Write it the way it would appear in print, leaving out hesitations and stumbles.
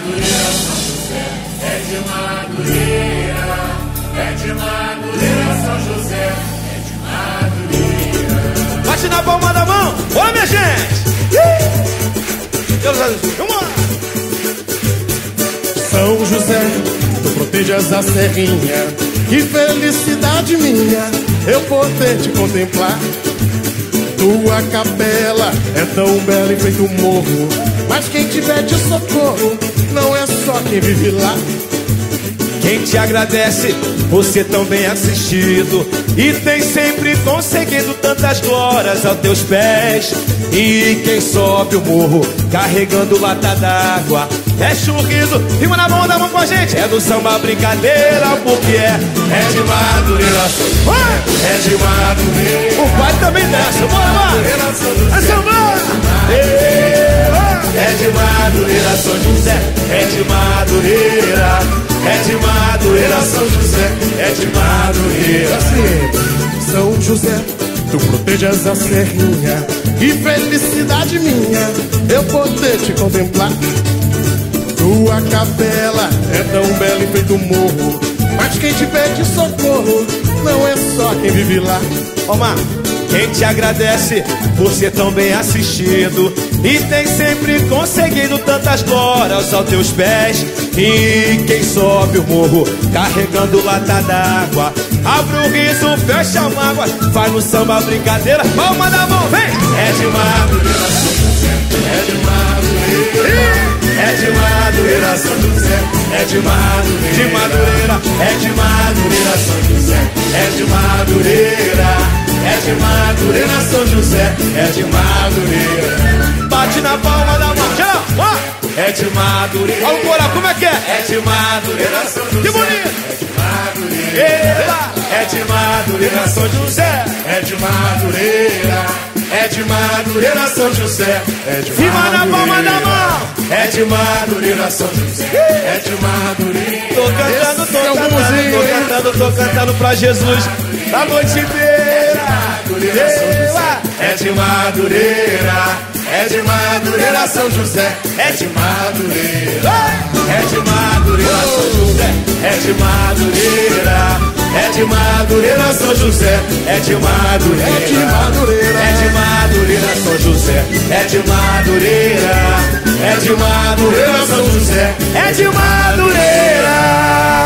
Madureira, São José, é de Madureira. É de Madureira, São José, é de Madureira. Bate na palma da mão, bora minha gente! Deus abençoe, vamos lá! São José, tu protejas a serrinha. Que felicidade minha eu poder te contemplar. Tua capela é tão bela e feito um morro, mas quem te pede socorro não é só quem vive lá. Quem te agradece, você tão bem assistido, e tem sempre conseguido tantas glórias aos teus pés. E quem sobe o morro carregando lata d'água é sorriso, rima na mão, dá mão com a gente. É do samba brincadeira, porque é de Madureira, é de Madureira. O pai também desce, bora lá! É samba! É de Madureira, São José, é de Madureira. É de Madureira, São José, é de Madureira. São José, tu protejas a serrinha. Que felicidade minha eu poder te contemplar. Tua capela é tão bela e feito um morro, mas quem te pede socorro não é só quem vive lá. Ó, Mar, quem te agradece por ser tão bem assistido, e tem sempre conseguido tantas glórias aos teus pés. E quem sobe o morro carregando lata d'água abre um riso, fecha a mágoa, faz no samba brincadeira. Palma da mão, vem! É de Madureira, São José, é de Madureira. É de Madureira, São José, é de Madureira. De Madureira, é de Madureira, São José, é de Madureira. É de Madureira, São José, é de Madureira. Bate na palma da mão, geral, ó! É de Madureira. Olha o coral, como é que é? É de Madureira, São José. Que bonito! É de Madureira. É de Madureira, São José. É de Madureira. É de Madureira, São José. É de Madureira. Rima na palma da mão. É de Madureira, São José. É de Madureira. Tô cantando pra Jesus a noite inteira. É de Madureira. É de Madureira, São José, é de Madureira. É de Madureira, São José, é de Madureira. É de Madureira, São José, é de Madureira. É de Madureira, é de Madureira, São José, é de Madureira. É de Madureira, São José, é de Madureira.